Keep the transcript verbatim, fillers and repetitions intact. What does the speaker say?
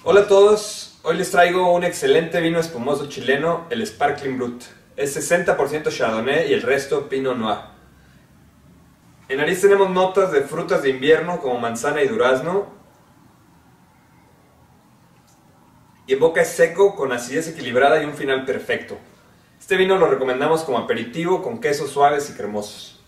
Hola a todos, hoy les traigo un excelente vino espumoso chileno, el Sparkling Brut. Es sesenta por ciento Chardonnay y el resto Pinot Noir. En nariz tenemos notas de frutas de invierno como manzana y durazno. Y en boca es seco, con acidez equilibrada y un final perfecto. Este vino lo recomendamos como aperitivo con quesos suaves y cremosos.